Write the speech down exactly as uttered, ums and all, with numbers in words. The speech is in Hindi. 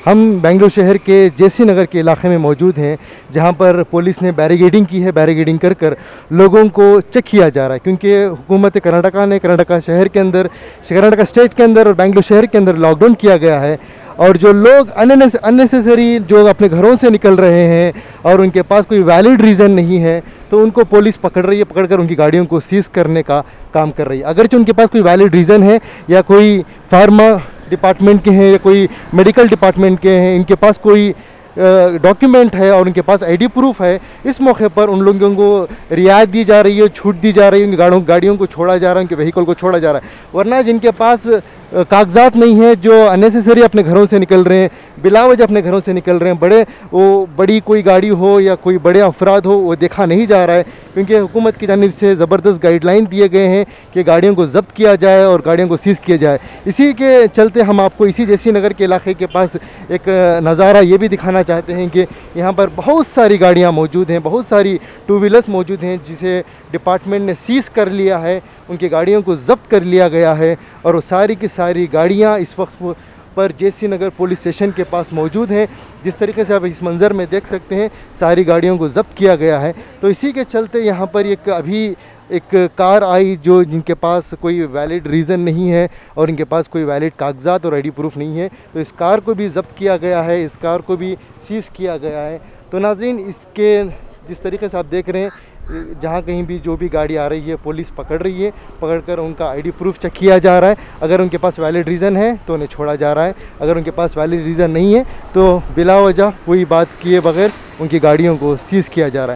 हम बेंगलुरु शहर के जेसी नगर के इलाके में मौजूद हैं, जहां पर पुलिस ने बैरिगेडिंग की है। बैरिगेडिंग कर कर लोगों को चेक किया जा रहा है, क्योंकि हुकूमत कर्नाटका ने कर्नाटका शहर के अंदर, कर्नाटका स्टेट के अंदर और बेंगलुरु शहर के अंदर लॉकडाउन किया गया है। और जो लोग अननेसेसरी जो अपने घरों से निकल रहे हैं और उनके पास कोई वैलिड रीज़न नहीं है, तो उनको पुलिस पकड़ रही है, पकड़कर उनकी गाड़ियों को सीज़ करने का काम कर रही है। अगरचे उनके पास कोई वैलिड रीज़न है या कोई फार्मा डिपार्टमेंट के हैं या कोई मेडिकल डिपार्टमेंट के हैं, इनके पास कोई डॉक्यूमेंट है और उनके पास आईडी प्रूफ है, इस मौके पर उन लोगों को रियायत दी जा रही है, छूट दी जा रही है, उनकी गाड़ियों गाड़ियों को छोड़ा जा रहा है, उनके व्हीकल को छोड़ा जा रहा है। वरना जिनके पास कागजात नहीं है, जो अननेसेसरी अपने घरों से निकल रहे हैं, बिला वजह अपने घरों से निकल रहे हैं, बड़े वो बड़ी कोई गाड़ी हो या कोई बड़े अफराद हो, वो देखा नहीं जा रहा है, क्योंकि हुकूमत की जानिब से ज़बरदस्त गाइडलाइन दिए गए हैं कि गाड़ियों को ज़ब्त किया जाए और गाड़ियों को सीज़ किया जाए। इसी के चलते हम आपको इसी जेसी नगर के इलाके के पास एक नज़ारा ये भी दिखाना चाहते हैं कि यहाँ पर बहुत सारी गाड़ियाँ मौजूद हैं, बहुत सारी टू व्हीलर्स मौजूद हैं, जिसे डिपार्टमेंट ने सीज़ कर लिया है, उनकी गाड़ियों को ज़ब्त कर लिया गया है। और वो सारी की सारी गाड़ियाँ इस वक्त पर जेसी नगर पुलिस स्टेशन के पास मौजूद हैं। जिस तरीके से आप इस मंज़र में देख सकते हैं, सारी गाड़ियों को ज़ब्त किया गया है। तो इसी के चलते यहाँ पर एक अभी एक कार आई जो जिनके पास कोई वैलिड रीज़न नहीं है और इनके पास कोई वैलिड कागजात और आईडी प्रूफ नहीं है, तो इस कार को भी ज़ब्त किया गया है, इस कार को भी सीज़ किया गया है। तो नाज़रीन, इसके जिस तरीके से आप देख रहे हैं, जहाँ कहीं भी जो भी गाड़ी आ रही है पुलिस पकड़ रही है, पकड़कर उनका आईडी प्रूफ चेक किया जा रहा है। अगर उनके पास वैलिड रीज़न है तो उन्हें छोड़ा जा रहा है, अगर उनके पास वैलिड रीज़न नहीं है तो बिला वजह कोई बात किए बगैर उनकी गाड़ियों को सीज़ किया जा रहा है।